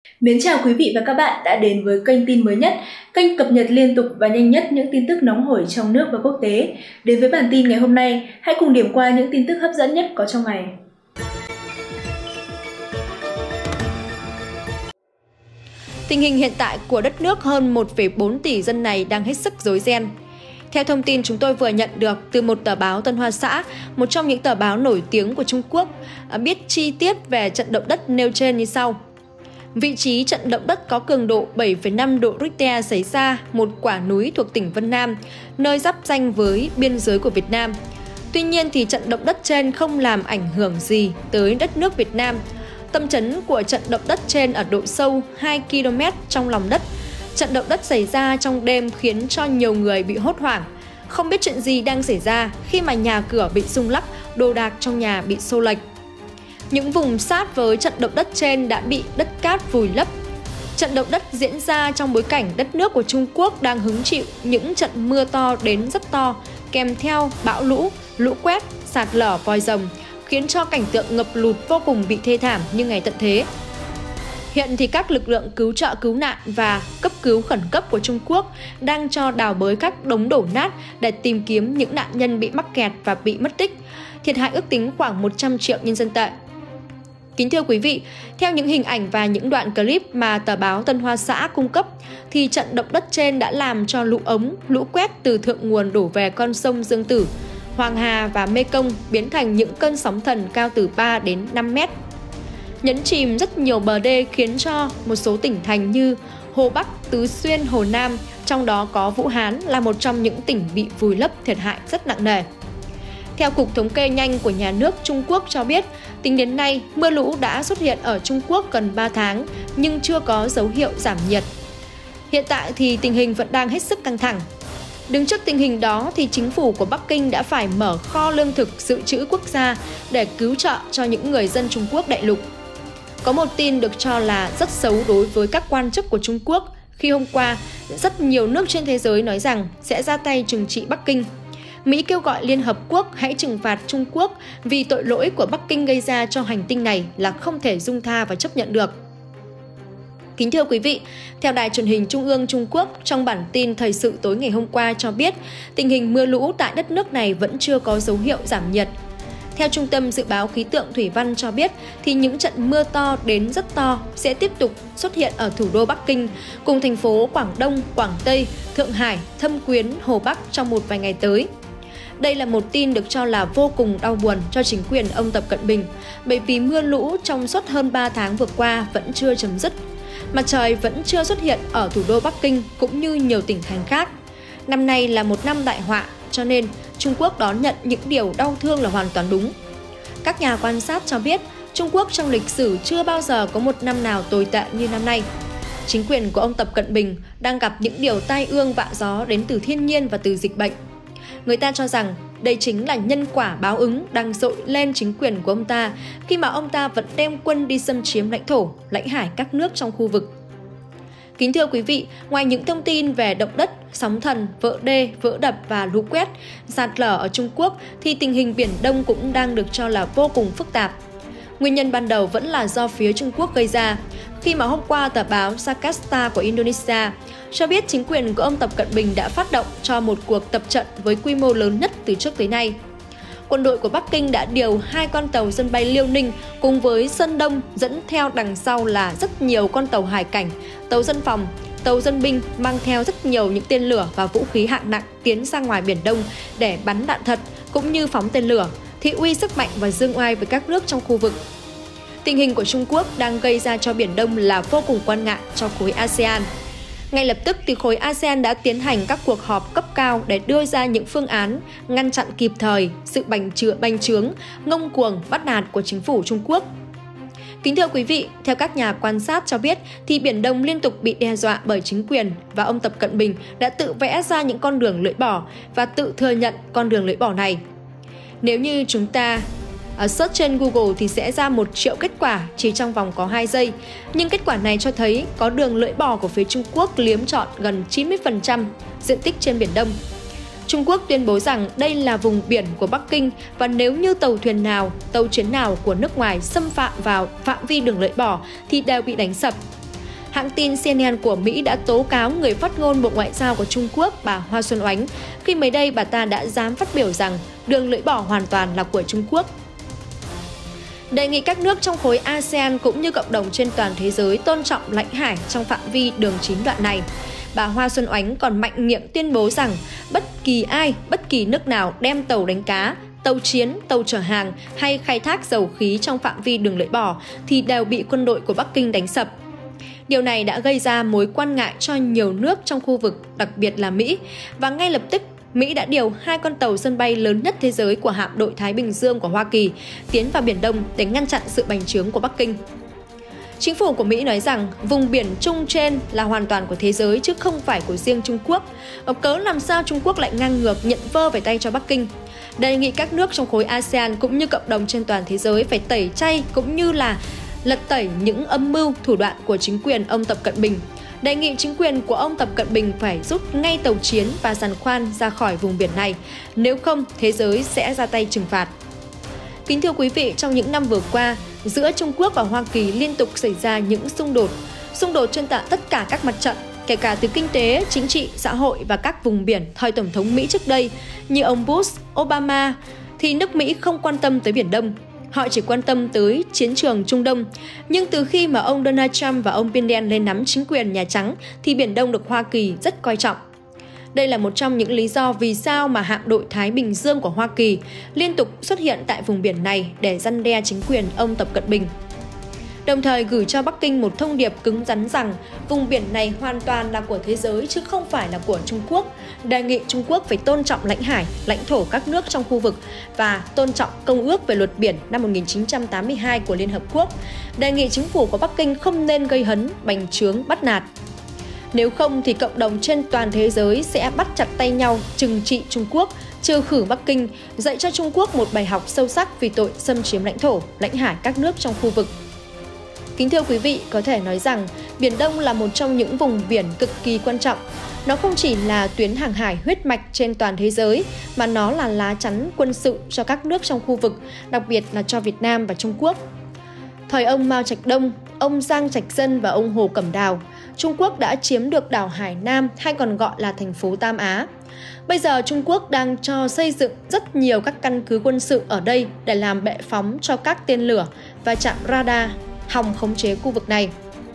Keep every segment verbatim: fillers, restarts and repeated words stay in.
Mến chào quý vị và các bạn đã đến với kênh tin mới nhất, kênh cập nhật liên tục và nhanh nhất những tin tức nóng hổi trong nước và quốc tế. Đến với bản tin ngày hôm nay, hãy cùng điểm qua những tin tức hấp dẫn nhất có trong ngày. Tình hình hiện tại của đất nước hơn một phẩy bốn tỷ dân này đang hết sức rối ren. Theo thông tin chúng tôi vừa nhận được từ một tờ báo Tân Hoa Xã, một trong những tờ báo nổi tiếng của Trung Quốc, biết chi tiết về trận động đất nêu trên như sau. Vị trí trận động đất có cường độ bảy phẩy năm độ Richter xảy ra một quả núi thuộc tỉnh Vân Nam, nơi giáp ranh với biên giới của Việt Nam. Tuy nhiên thì trận động đất trên không làm ảnh hưởng gì tới đất nước Việt Nam. Tâm chấn của trận động đất trên ở độ sâu hai ki lô mét trong lòng đất. Trận động đất xảy ra trong đêm khiến cho nhiều người bị hốt hoảng. Không biết chuyện gì đang xảy ra khi mà nhà cửa bị rung lắc, đồ đạc trong nhà bị xô lệch. Những vùng sát với trận động đất trên đã bị đất cát vùi lấp. Trận động đất diễn ra trong bối cảnh đất nước của Trung Quốc đang hứng chịu những trận mưa to đến rất to, kèm theo bão lũ, lũ quét, sạt lở vòi rồng, khiến cho cảnh tượng ngập lụt vô cùng bị thê thảm như ngày tận thế. Hiện thì các lực lượng cứu trợ cứu nạn và cấp cứu khẩn cấp của Trung Quốc đang cho đào bới các đống đổ nát để tìm kiếm những nạn nhân bị mắc kẹt và bị mất tích. Thiệt hại ước tính khoảng một trăm triệu nhân dân tệ. Kính thưa quý vị, theo những hình ảnh và những đoạn clip mà tờ báo Tân Hoa Xã cung cấp, thì trận động đất trên đã làm cho lũ ống, lũ quét từ thượng nguồn đổ về con sông Dương Tử, Hoàng Hà và Mê Công biến thành những cơn sóng thần cao từ ba đến năm mét. Nhấn chìm rất nhiều bờ đê khiến cho một số tỉnh thành như Hồ Bắc, Tứ Xuyên, Hồ Nam, trong đó có Vũ Hán là một trong những tỉnh bị vùi lấp thiệt hại rất nặng nề. Theo Cục Thống kê nhanh của nhà nước Trung Quốc cho biết, tính đến nay, mưa lũ đã xuất hiện ở Trung Quốc gần ba tháng nhưng chưa có dấu hiệu giảm nhiệt. Hiện tại thì tình hình vẫn đang hết sức căng thẳng. Đứng trước tình hình đó thì chính phủ của Bắc Kinh đã phải mở kho lương thực dự trữ quốc gia để cứu trợ cho những người dân Trung Quốc đại lục. Có một tin được cho là rất xấu đối với các quan chức của Trung Quốc khi hôm qua rất nhiều nước trên thế giới nói rằng sẽ ra tay trừng trị Bắc Kinh. Mỹ kêu gọi Liên Hợp Quốc hãy trừng phạt Trung Quốc vì tội lỗi của Bắc Kinh gây ra cho hành tinh này là không thể dung tha và chấp nhận được. Kính thưa quý vị, theo Đài truyền hình Trung ương Trung Quốc, trong bản tin thời sự tối ngày hôm qua cho biết, tình hình mưa lũ tại đất nước này vẫn chưa có dấu hiệu giảm nhiệt. Theo Trung tâm Dự báo Khí tượng Thủy văn cho biết, thì những trận mưa to đến rất to sẽ tiếp tục xuất hiện ở thủ đô Bắc Kinh, cùng thành phố Quảng Đông, Quảng Tây, Thượng Hải, Thâm Quyến, Hồ Bắc trong một vài ngày tới. Đây là một tin được cho là vô cùng đau buồn cho chính quyền ông Tập Cận Bình, bởi vì mưa lũ trong suốt hơn ba tháng vừa qua vẫn chưa chấm dứt. Mặt trời vẫn chưa xuất hiện ở thủ đô Bắc Kinh cũng như nhiều tỉnh thành khác. Năm nay là một năm đại họa, cho nên Trung Quốc đón nhận những điều đau thương là hoàn toàn đúng. Các nhà quan sát cho biết, Trung Quốc trong lịch sử chưa bao giờ có một năm nào tồi tệ như năm nay. Chính quyền của ông Tập Cận Bình đang gặp những điều tai ương vạ gió đến từ thiên nhiên và từ dịch bệnh. Người ta cho rằng đây chính là nhân quả báo ứng đang dội lên chính quyền của ông ta khi mà ông ta vẫn đem quân đi xâm chiếm lãnh thổ, lãnh hải các nước trong khu vực. Kính thưa quý vị, ngoài những thông tin về động đất, sóng thần, vỡ đê, vỡ đập và lũ quét, sạt lở ở Trung Quốc thì tình hình Biển Đông cũng đang được cho là vô cùng phức tạp. Nguyên nhân ban đầu vẫn là do phía Trung Quốc gây ra, khi mà hôm qua tờ báo Jakarta của Indonesia cho biết chính quyền của ông Tập Cận Bình đã phát động cho một cuộc tập trận với quy mô lớn nhất từ trước tới nay. Quân đội của Bắc Kinh đã điều hai con tàu sân bay Liêu Ninh cùng với Sơn Đông, dẫn theo đằng sau là rất nhiều con tàu hải cảnh, tàu dân phòng, tàu dân binh mang theo rất nhiều những tên lửa và vũ khí hạng nặng tiến ra ngoài Biển Đông để bắn đạn thật cũng như phóng tên lửa, thị uy sức mạnh và giương oai với các nước trong khu vực. Tình hình của Trung Quốc đang gây ra cho Biển Đông là vô cùng quan ngại cho khối a sê an. Ngay lập tức thì khối a sê an đã tiến hành các cuộc họp cấp cao để đưa ra những phương án ngăn chặn kịp thời sự bành trướng, bành trướng, ngông cuồng, bắt nạt của chính phủ Trung Quốc. Kính thưa quý vị, theo các nhà quan sát cho biết thì Biển Đông liên tục bị đe dọa bởi chính quyền và ông Tập Cận Bình đã tự vẽ ra những con đường lưỡi bò và tự thừa nhận con đường lưỡi bò này. Nếu như chúng ta search trên Google thì sẽ ra một triệu kết quả chỉ trong vòng có hai giây. Nhưng kết quả này cho thấy có đường lưỡi bò của phía Trung Quốc liếm trọn gần chín mươi phần trăm diện tích trên Biển Đông. Trung Quốc tuyên bố rằng đây là vùng biển của Bắc Kinh và nếu như tàu thuyền nào, tàu chiến nào của nước ngoài xâm phạm vào phạm vi đường lưỡi bò thì đều bị đánh sập. Hãng tin xê en en của Mỹ đã tố cáo người phát ngôn Bộ Ngoại giao của Trung Quốc bà Hoa Xuân Oánh khi mới đây bà ta đã dám phát biểu rằng đường lưỡi bò hoàn toàn là của Trung Quốc. Đề nghị các nước trong khối a sê an cũng như cộng đồng trên toàn thế giới tôn trọng lãnh hải trong phạm vi đường chín đoạn này. Bà Hoa Xuân Oánh còn mạnh miệng tuyên bố rằng bất kỳ ai, bất kỳ nước nào đem tàu đánh cá, tàu chiến, tàu chở hàng hay khai thác dầu khí trong phạm vi đường lưỡi bò thì đều bị quân đội của Bắc Kinh đánh sập. Điều này đã gây ra mối quan ngại cho nhiều nước trong khu vực, đặc biệt là Mỹ, và ngay lập tức Mỹ đã điều hai con tàu sân bay lớn nhất thế giới của hạm đội Thái Bình Dương của Hoa Kỳ tiến vào Biển Đông để ngăn chặn sự bành trướng của Bắc Kinh. Chính phủ của Mỹ nói rằng vùng biển Trung trên là hoàn toàn của thế giới chứ không phải của riêng Trung Quốc. Và cớ làm sao Trung Quốc lại ngang ngược nhận vơ về tay cho Bắc Kinh. Đề nghị các nước trong khối a sê an cũng như cộng đồng trên toàn thế giới phải tẩy chay cũng như là lật tẩy những âm mưu thủ đoạn của chính quyền ông Tập Cận Bình. Đề nghị chính quyền của ông Tập Cận Bình phải rút ngay tàu chiến và giàn khoan ra khỏi vùng biển này, nếu không thế giới sẽ ra tay trừng phạt. Kính thưa quý vị, trong những năm vừa qua, giữa Trung Quốc và Hoa Kỳ liên tục xảy ra những xung đột, xung đột trên tất cả các mặt trận, kể cả từ kinh tế, chính trị, xã hội và các vùng biển thời Tổng thống Mỹ trước đây như ông Bush, Obama, thì nước Mỹ không quan tâm tới Biển Đông. Họ chỉ quan tâm tới chiến trường Trung Đông. Nhưng từ khi mà ông Donald Trump và ông Biden lên nắm chính quyền Nhà Trắng thì Biển Đông được Hoa Kỳ rất coi trọng. Đây là một trong những lý do vì sao mà hạm đội Thái Bình Dương của Hoa Kỳ liên tục xuất hiện tại vùng biển này để răn đe chính quyền ông Tập Cận Bình. Đồng thời gửi cho Bắc Kinh một thông điệp cứng rắn rằng vùng biển này hoàn toàn là của thế giới chứ không phải là của Trung Quốc, đề nghị Trung Quốc phải tôn trọng lãnh hải, lãnh thổ các nước trong khu vực và tôn trọng Công ước về luật biển năm một nghìn chín trăm tám mươi hai của Liên Hợp Quốc, đề nghị chính phủ của Bắc Kinh không nên gây hấn, bành trướng, bắt nạt. Nếu không thì cộng đồng trên toàn thế giới sẽ bắt chặt tay nhau trừng trị Trung Quốc, trừ khử Bắc Kinh, dạy cho Trung Quốc một bài học sâu sắc vì tội xâm chiếm lãnh thổ, lãnh hải các nước trong khu vực. Kính thưa quý vị, có thể nói rằng Biển Đông là một trong những vùng biển cực kỳ quan trọng. Nó không chỉ là tuyến hàng hải huyết mạch trên toàn thế giới, mà nó là lá chắn quân sự cho các nước trong khu vực, đặc biệt là cho Việt Nam và Trung Quốc. Thời ông Mao Trạch Đông, ông Giang Trạch Dân và ông Hồ Cẩm Đào, Trung Quốc đã chiếm được đảo Hải Nam hay còn gọi là thành phố Tam Á. Bây giờ Trung Quốc đang cho xây dựng rất nhiều các căn cứ quân sự ở đây để làm bệ phóng cho các tên lửa và trạm radar hòng khống chế khu vực này.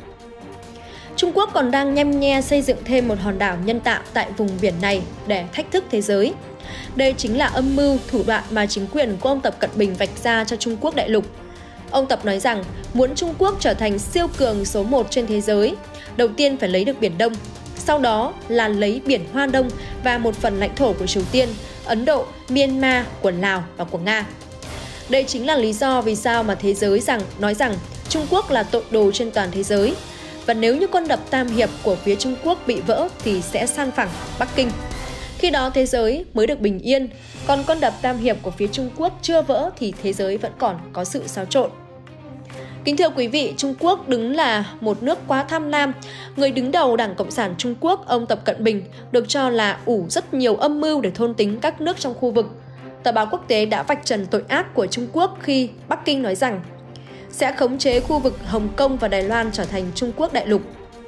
Trung Quốc còn đang nhăm nhe xây dựng thêm một hòn đảo nhân tạo tại vùng biển này để thách thức thế giới. Đây chính là âm mưu, thủ đoạn mà chính quyền của ông Tập Cận Bình vạch ra cho Trung Quốc đại lục. Ông Tập nói rằng muốn Trung Quốc trở thành siêu cường số một trên thế giới, đầu tiên phải lấy được Biển Đông, sau đó là lấy Biển Hoa Đông và một phần lãnh thổ của Triều Tiên, Ấn Độ, Myanmar, của Lào và của Nga. Đây chính là lý do vì sao mà thế giới rằng nói rằng Trung Quốc là tội đồ trên toàn thế giới. Và nếu như con đập Tam Hiệp của phía Trung Quốc bị vỡ thì sẽ san phẳng Bắc Kinh. Khi đó thế giới mới được bình yên, còn con đập Tam Hiệp của phía Trung Quốc chưa vỡ thì thế giới vẫn còn có sự xáo trộn. Kính thưa quý vị, Trung Quốc đứng là một nước quá tham lam. Người đứng đầu Đảng Cộng sản Trung Quốc, ông Tập Cận Bình, được cho là ủ rất nhiều âm mưu để thôn tính các nước trong khu vực. Tờ báo quốc tế đã vạch trần tội ác của Trung Quốc khi Bắc Kinh nói rằng sẽ khống chế khu vực Hồng Kông và Đài Loan trở thành Trung Quốc đại lục.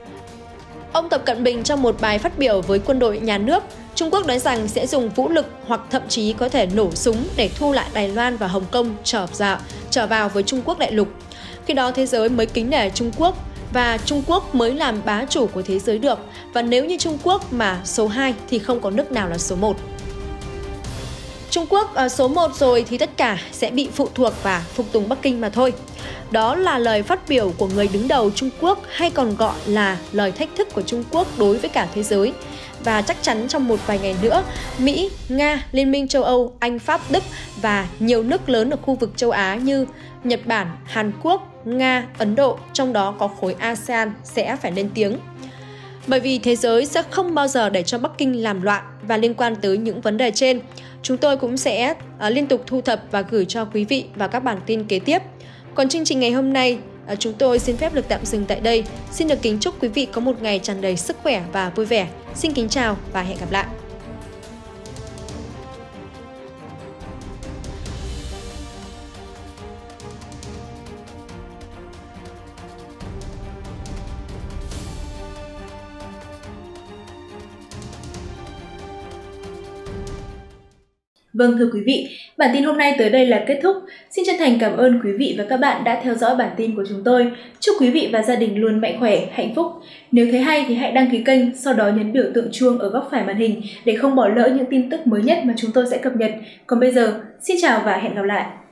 Ông Tập Cận Bình trong một bài phát biểu với quân đội nhà nước, Trung Quốc nói rằng sẽ dùng vũ lực hoặc thậm chí có thể nổ súng để thu lại Đài Loan và Hồng Kông trở vào, trở vào với Trung Quốc đại lục. Khi đó thế giới mới kính nể Trung Quốc và Trung Quốc mới làm bá chủ của thế giới được. Và nếu như Trung Quốc mà số hai thì không có nước nào là số một. Trung Quốc ở số một rồi thì tất cả sẽ bị phụ thuộc và phục tùng Bắc Kinh mà thôi. Đó là lời phát biểu của người đứng đầu Trung Quốc, hay còn gọi là lời thách thức của Trung Quốc đối với cả thế giới. Và chắc chắn trong một vài ngày nữa, Mỹ, Nga, Liên minh châu Âu, Anh, Pháp, Đức và nhiều nước lớn ở khu vực châu Á như Nhật Bản, Hàn Quốc, Nga, Ấn Độ, trong đó có khối a sê an sẽ phải lên tiếng. Bởi vì thế giới sẽ không bao giờ để cho Bắc Kinh làm loạn. Và liên quan tới những vấn đề trên, chúng tôi cũng sẽ uh, liên tục thu thập và gửi cho quý vị vào các bản tin kế tiếp. Còn chương trình ngày hôm nay, uh, chúng tôi xin phép được tạm dừng tại đây. Xin được kính chúc quý vị có một ngày tràn đầy sức khỏe và vui vẻ. Xin kính chào và hẹn gặp lại. Vâng thưa quý vị, bản tin hôm nay tới đây là kết thúc. Xin chân thành cảm ơn quý vị và các bạn đã theo dõi bản tin của chúng tôi. Chúc quý vị và gia đình luôn mạnh khỏe, hạnh phúc. Nếu thấy hay thì hãy đăng ký kênh, sau đó nhấn biểu tượng chuông ở góc phải màn hình để không bỏ lỡ những tin tức mới nhất mà chúng tôi sẽ cập nhật. Còn bây giờ, xin chào và hẹn gặp lại.